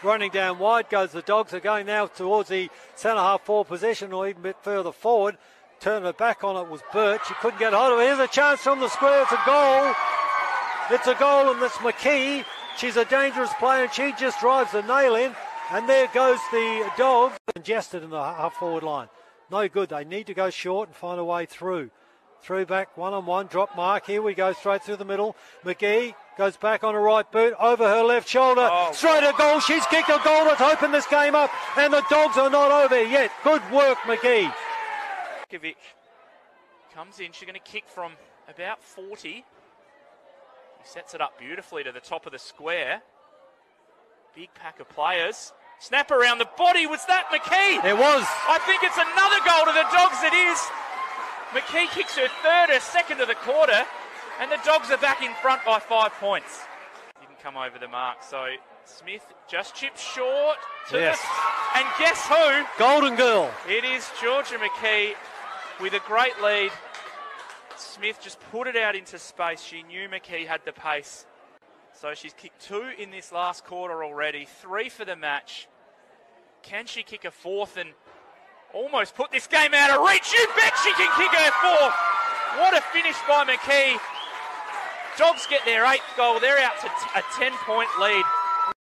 running down wide goes the Dogs. Are going now towards the centre half forward position, or even a bit further forward. Turning it back on it was Burt. She couldn't get hold of it. Here's a chance from the square. It's a goal. It's a goal, and it's McKee. She's a dangerous player, and she just drives the nail in. And there goes the Dogs. Congested in the half forward line. No good. They need to go short and find a way through. Through back, one-on-one, drop mark. Here we go, straight through the middle. McKee goes back on her right boot, over her left shoulder, straight a goal. She's kicked a goal that's opened this game up, and the Dogs are not over yet. Good work, McKee. Comes in, she's going to kick from about 40. He sets it up beautifully to the top of the square. Big pack of players. Snap around the body. Was that McKee? It was. I think it's another goal to the Dogs. It is. McKee kicks her third, her second of the quarter, and the Dogs are back in front by 5 points. Didn't come over the mark, so Smith just chips short. Yes. And guess who? Golden Girl. It is Georgia McKee with a great lead. Smith just put it out into space. She knew McKee had the pace. So she's kicked 2 in this last quarter already, 3 for the match. Can she kick a fourth and almost put this game out of reach? You bet she can kick her fourth. What a finish by McKee. Dogs get their 8th goal. They're out to a 10-point lead.